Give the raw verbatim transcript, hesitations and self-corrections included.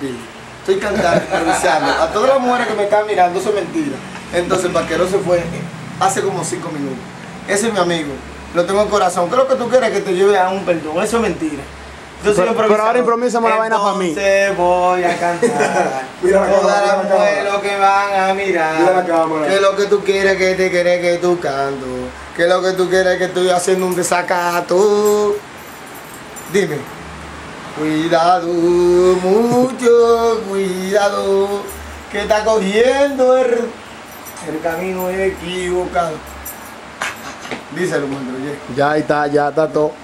mentir. Estoy cantando, improvisando. A todas las mujeres que me están mirando, eso es mentira. Entonces el vaquero se fue hace como cinco minutos. Ese es mi amigo. Lo tengo en corazón. Creo que tú quieres que te lleve a un perdón. Eso es mentira. Yo pero, pero ahora improvísame la vaina para mí. Entonces voy a cantar. Todas las mujeres que van a mirar. Que lo que tú quieres que te quieres que tú canto. Que lo que tú quieres que estoy haciendo un desacato. Dime. Cuidado, mucho cuidado. Que está cogiendo el, el camino equivocado. Díselo, Mandro. Ya está, ya está todo.